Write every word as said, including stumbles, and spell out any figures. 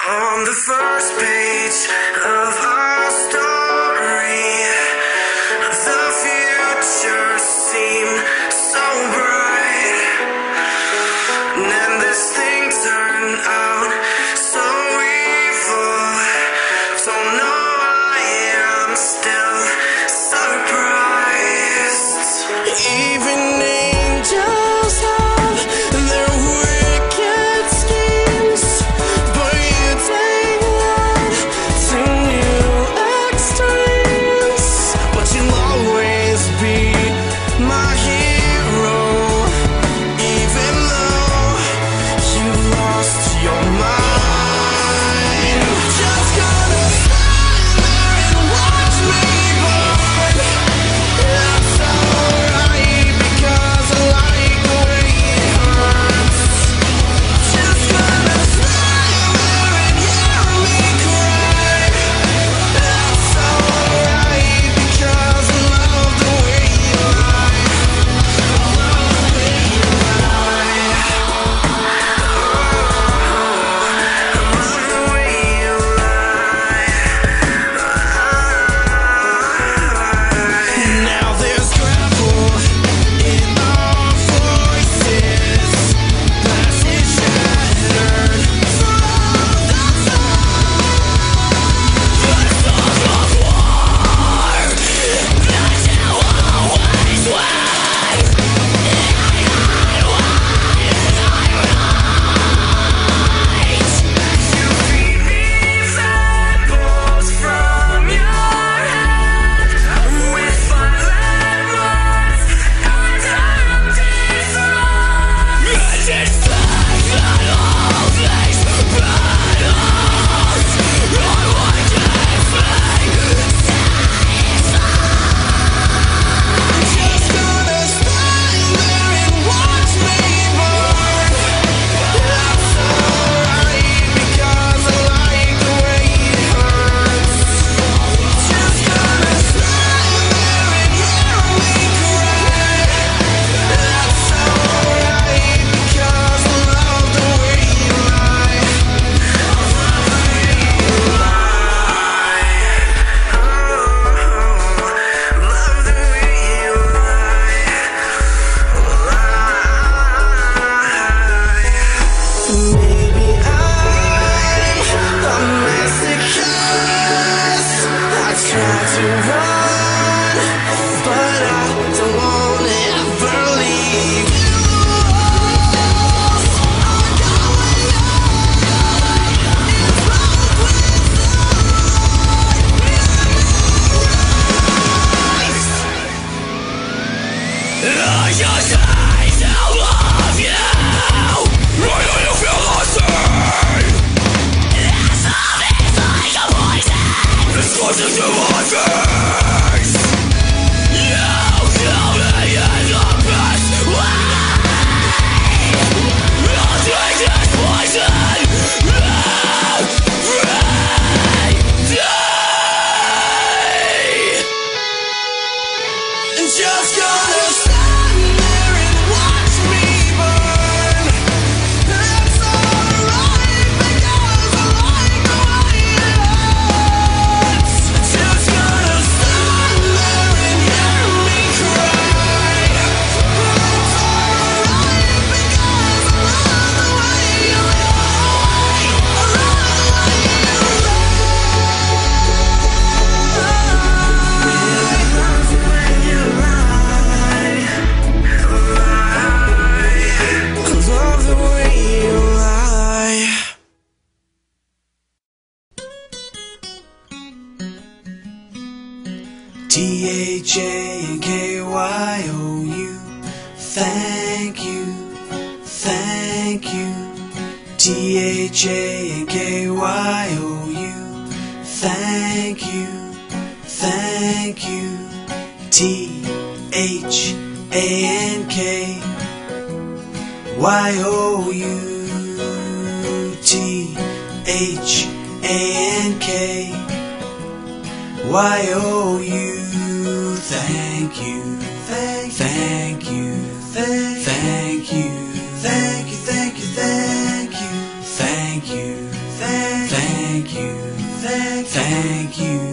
On the first page of our story, the future seemed so bright, and this thing turned out so evil. So no, I am still surprised. Even angels have their wicked schemes, but you take that to new extremes. But you'll always be my hero, even though you lost your mind. Just gonna stand there and watch me burn. That's alright, because I like the way it hurts. Just gonna stand there and hear me cry. That's alright, because I love the way you lie. I love the way you lie. I love the way you lie. Now there's gravel in our voices, glasses shattered from the top. The song of war that you always win. You feed me apples from your head with fun lemons and empty throats. And it's like that all these battles are what keeps me satisfied. Just gonna stand there and watch me burn. That's alright, because I like the way it hurts. Just gonna stand there and hear me cry. That's alright, because I love the way you lie. I love the way you lie. Oh, love the way you lie. Maybe I'm a masochist. I try to run, but I don't wanna ever leave you. I'm going in love with I just hate to love you. Why do you feel the same? This love is like a poison. It's coursing through my veins. You kill me in the best way. I'll drink this poison every day. Just gonna stand there and watch me burn. That's alright, because I like the way it hurts. Just gonna stand there and hear me cry. That's alright, because I love the way you lie. I love the way you T H A N K Y O U. Thank you, thank you. T H A N K Y O U. Thank you, thank you. T H A N K Y O U. T H A N K Y O U. Thank you, thank, thank you, thank, thank you, thank you, thank you, thank you, thank you, thank, thank. you, thank, thank you.